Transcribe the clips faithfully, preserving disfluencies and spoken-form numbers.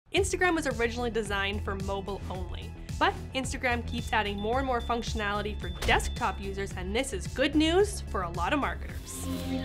Instagram was originally designed for mobile only, but Instagram keeps adding more and more functionality for desktop users, and this is good news for a lot of marketers.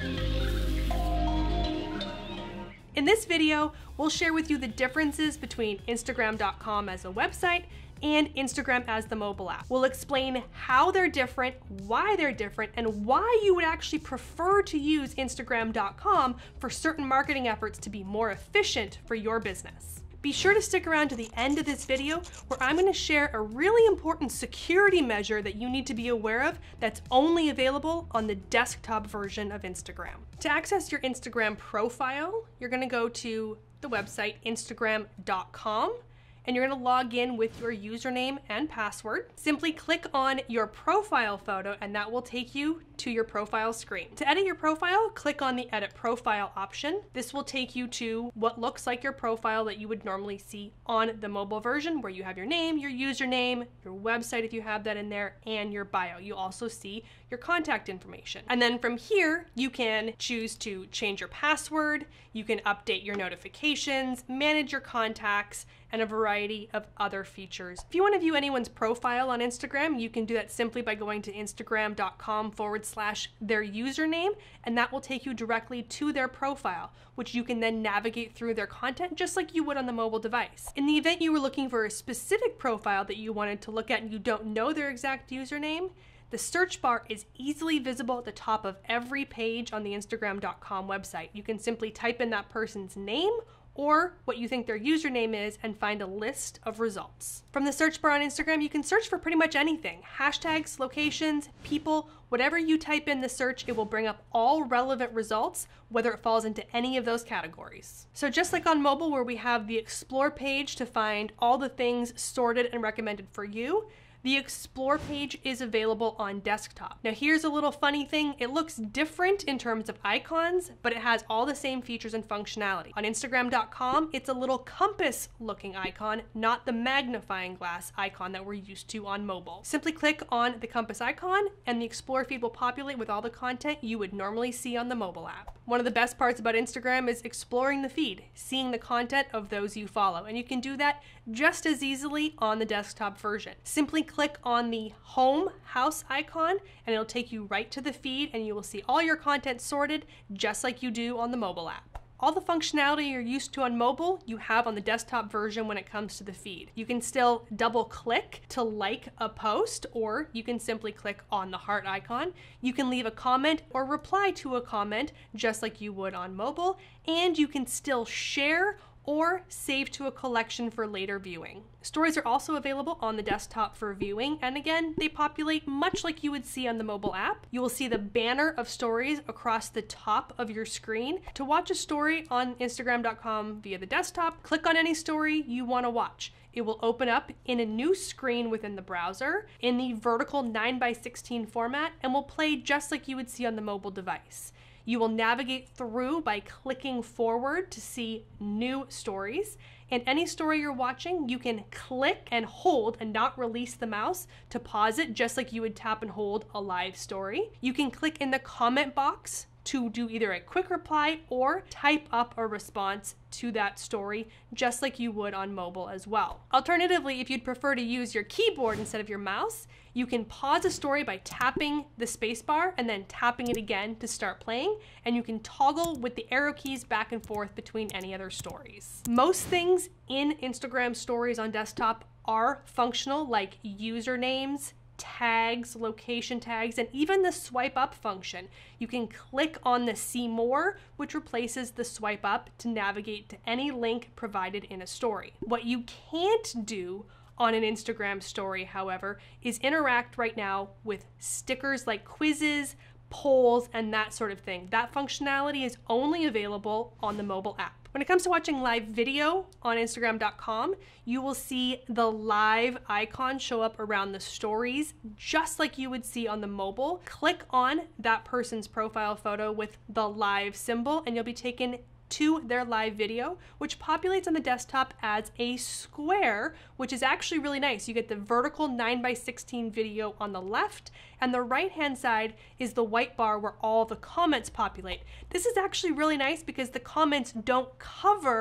In this video, we'll share with you the differences between Instagram dot com as a website and Instagram as the mobile app. We'll explain how they're different, why they're different, and why you would actually prefer to use Instagram dot com for certain marketing efforts to be more efficient for your business. Be sure to stick around to the end of this video where I'm going to share a really important security measure that you need to be aware of that's only available on the desktop version of Instagram. To access your Instagram profile, you're going to go to the website Instagram dot com. and you're gonna log in with your username and password. Simply click on your profile photo and that will take you to your profile screen. To edit your profile, click on the Edit Profile option. This will take you to what looks like your profile that you would normally see on the mobile version, where you have your name, your username, your website if you have that in there, and your bio. You also see your contact information. And then from here, you can choose to change your password, you can update your notifications, manage your contacts, and a variety of other features. If you want to view anyone's profile on Instagram, you can do that simply by going to Instagram dot com forward slash their username, and that will take you directly to their profile, which you can then navigate through their content just like you would on the mobile device. In the event you were looking for a specific profile that you wanted to look at and you don't know their exact username, the search bar is easily visible at the top of every page on the Instagram dot com website. You can simply type in that person's name or what you think their username is and find a list of results. From the search bar on Instagram, you can search for pretty much anything. Hashtags, locations, people, whatever you type in the search, it will bring up all relevant results, whether it falls into any of those categories. So just like on mobile where we have the Explore page to find all the things sorted and recommended for you, the Explore page is available on desktop. Now here's a little funny thing. It looks different in terms of icons, but it has all the same features and functionality. On Instagram dot com, it's a little compass looking icon, not the magnifying glass icon that we're used to on mobile. Simply click on the compass icon and the Explore feed will populate with all the content you would normally see on the mobile app. One of the best parts about Instagram is exploring the feed, seeing the content of those you follow, and you can do that just as easily on the desktop version. Simply click on the home house icon and it'll take you right to the feed and you will see all your content sorted just like you do on the mobile app. All the functionality you're used to on mobile, you have on the desktop version when it comes to the feed. You can still double click to like a post, or you can simply click on the heart icon. You can leave a comment or reply to a comment just like you would on mobile, and you can still share or save to a collection for later viewing. Stories are also available on the desktop for viewing, and again, they populate much like you would see on the mobile app. You will see the banner of stories across the top of your screen. To watch a story on Instagram dot com via the desktop, click on any story you want to watch. It will open up in a new screen within the browser in the vertical nine by sixteen format and will play just like you would see on the mobile device. You will navigate through by clicking forward to see new stories. And any story you're watching, you can click and hold and not release the mouse to pause it, just like you would tap and hold a live story. You can click in the comment box to do either a quick reply or type up a response to that story, just like you would on mobile as well. Alternatively, if you'd prefer to use your keyboard instead of your mouse, you can pause a story by tapping the spacebar and then tapping it again to start playing, and you can toggle with the arrow keys back and forth between any other stories. Most things in Instagram stories on desktop are functional, like usernames, tags, location tags, and even the swipe up function. You can click on the see more, which replaces the swipe up to navigate to any link provided in a story. What you can't do on an Instagram story, however, is interact right now with stickers like quizzes, polls, and that sort of thing. That functionality is only available on the mobile app. When it comes to watching live video on Instagram dot com, you will see the live icon show up around the stories, just like you would see on the mobile. Click on that person's profile photo with the live symbol, and you'll be taken to their live video, which populates on the desktop as a square, which is actually really nice. You get the vertical nine by sixteen video on the left, and the right hand side is the white bar where all the comments populate. This is actually really nice because the comments don't cover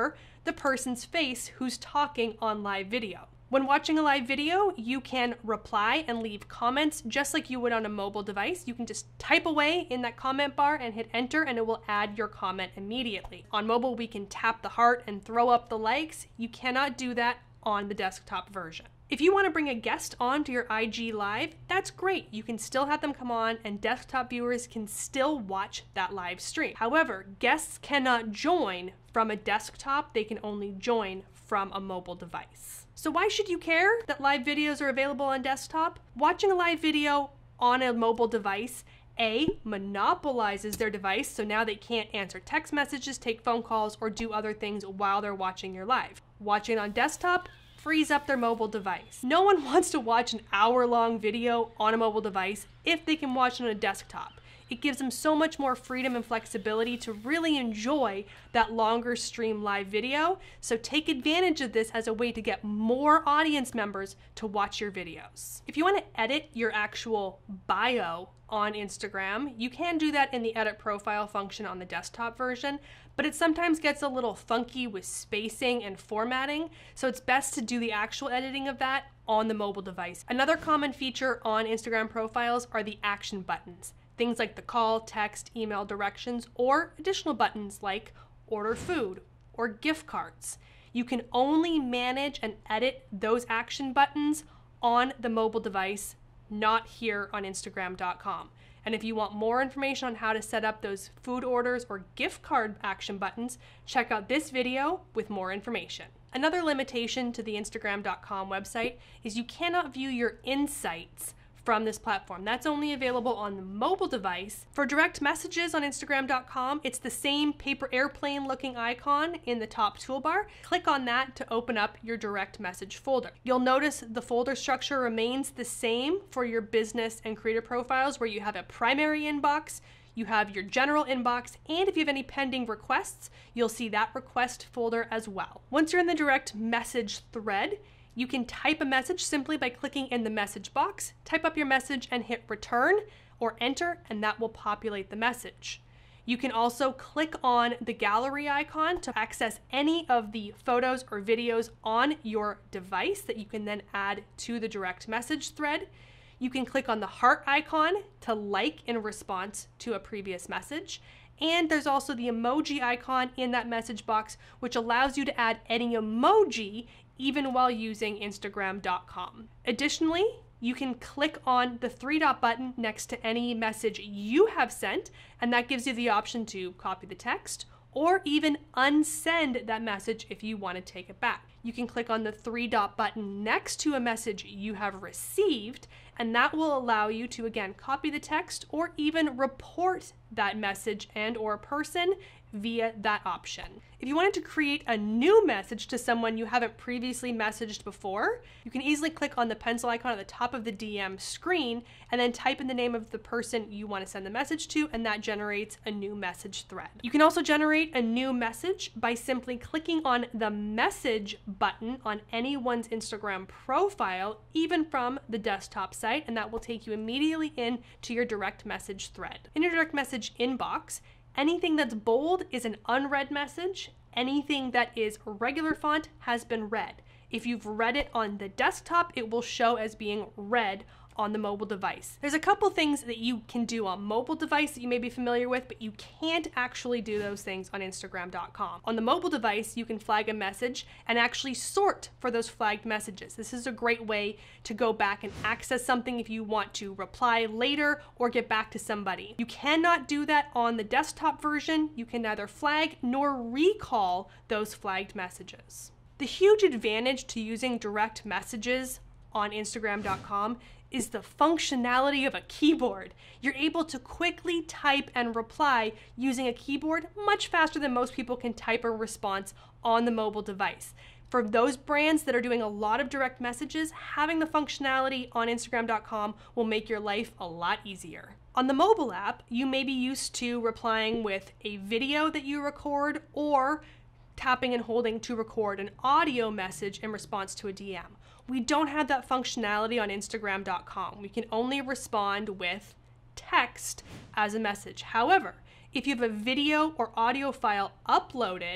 the person's face who's talking on live video. When watching a live video, you can reply and leave comments just like you would on a mobile device. You can just type away in that comment bar and hit enter and it will add your comment immediately. On mobile, we can tap the heart and throw up the likes. You cannot do that on the desktop version. If you want to bring a guest on to your I G Live, that's great. You can still have them come on and desktop viewers can still watch that live stream. However, guests cannot join from a desktop. They can only join from a mobile device. So why should you care that live videos are available on desktop? Watching a live video on a mobile device, A, monopolizes their device, so now they can't answer text messages, take phone calls, or do other things while they're watching your live. Watching on desktop frees up their mobile device. No one wants to watch an hour-long video on a mobile device if they can watch it on a desktop. It gives them so much more freedom and flexibility to really enjoy that longer stream live video. So take advantage of this as a way to get more audience members to watch your videos. If you want to edit your actual bio on Instagram, you can do that in the edit profile function on the desktop version, but it sometimes gets a little funky with spacing and formatting, so it's best to do the actual editing of that on the mobile device. Another common feature on Instagram profiles are the action buttons. Things like the call, text, email directions, or additional buttons like order food or gift cards. You can only manage and edit those action buttons on the mobile device, not here on Instagram dot com. And if you want more information on how to set up those food orders or gift card action buttons, check out this video with more information. Another limitation to the Instagram dot com website is you cannot view your insights from this platform. That's only available on the mobile device. For direct messages on Instagram dot com, it's the same paper airplane looking icon in the top toolbar. Click on that to open up your direct message folder. You'll notice the folder structure remains the same for your business and creator profiles, where you have a primary inbox, you have your general inbox, and if you have any pending requests, you'll see that request folder as well. Once you're in the direct message thread, you can type a message simply by clicking in the message box, type up your message and hit return or enter, and that will populate the message. You can also click on the gallery icon to access any of the photos or videos on your device that you can then add to the direct message thread. You can click on the heart icon to like in response to a previous message. And there's also the emoji icon in that message box, which allows you to add any emoji even while using Instagram dot com. Additionally, you can click on the three dot button next to any message you have sent, and that gives you the option to copy the text or even unsend that message if you want to take it back. You can click on the three dot button next to a message you have received, and that will allow you to, again, copy the text or even report that message and or person via that option. If you wanted to create a new message to someone you haven't previously messaged before, you can easily click on the pencil icon at the top of the D M screen and then type in the name of the person you want to send the message to, and that generates a new message thread. You can also generate a new message by simply clicking on the message button on anyone's Instagram profile, even from the desktop site, and that will take you immediately in to your direct message thread. In your direct message inbox, anything that's bold is an unread message. Anything that is regular font has been read. If you've read it on the desktop, it will show as being read on the mobile device. There's a couple things that you can do on mobile device that you may be familiar with, but you can't actually do those things on Instagram dot com. On the mobile device, you can flag a message and actually sort for those flagged messages. This is a great way to go back and access something if you want to reply later or get back to somebody. You cannot do that on the desktop version. You can neither flag nor recall those flagged messages. The huge advantage to using direct messages on Instagram dot com is the functionality of a keyboard. You're able to quickly type and reply using a keyboard much faster than most people can type a response on the mobile device. For those brands that are doing a lot of direct messages, having the functionality on Instagram dot com will make your life a lot easier. On the mobile app, you may be used to replying with a video that you record or tapping and holding to record an audio message in response to a D M. We don't have that functionality on Instagram dot com. We can only respond with text as a message. However, if you have a video or audio file uploaded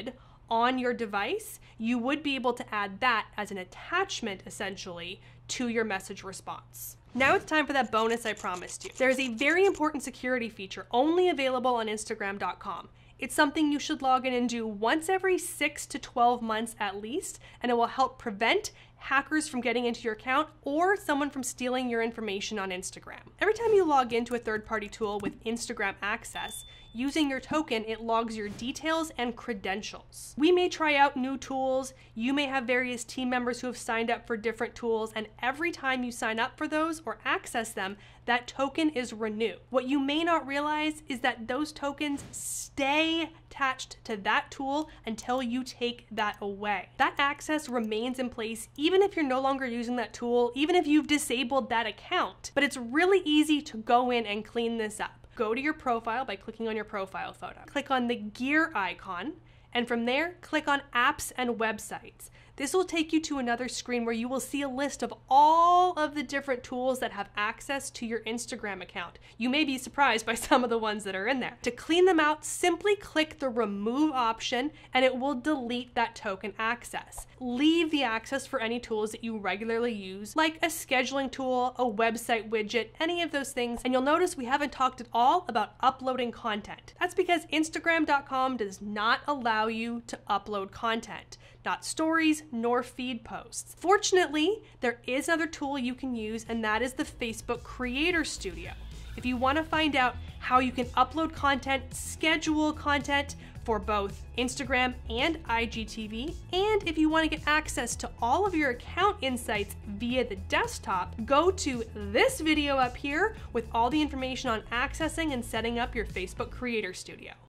on your device, you would be able to add that as an attachment, essentially, to your message response. Now it's time for that bonus I promised you. There is a very important security feature only available on Instagram dot com. It's something you should log in and do once every six to twelve months at least, and it will help prevent hackers from getting into your account or someone from stealing your information on Instagram. Every time you log into a third-party tool with Instagram access, using your token, it logs your details and credentials. We may try out new tools, you may have various team members who have signed up for different tools, and every time you sign up for those or access them, that token is renewed. What you may not realize is that those tokens stay attached to that tool until you take that away. That access remains in place even if you're no longer using that tool, even if you've disabled that account. But it's really easy to go in and clean this up. Go to your profile by clicking on your profile photo. Click on the gear icon, and from there, click on apps and websites. This will take you to another screen where you will see a list of all of the different tools that have access to your Instagram account. You may be surprised by some of the ones that are in there. To clean them out, simply click the remove option and it will delete that token access. Leave the access for any tools that you regularly use, like a scheduling tool, a website widget, any of those things. And you'll notice we haven't talked at all about uploading content. That's because Instagram dot com does not allow you to upload content. Not stories, nor feed posts. Fortunately, there is another tool you can use, and that is the Facebook Creator Studio. If you want to find out how you can upload content, schedule content for both Instagram and I G T V, and if you want to get access to all of your account insights via the desktop, go to this video up here with all the information on accessing and setting up your Facebook Creator Studio.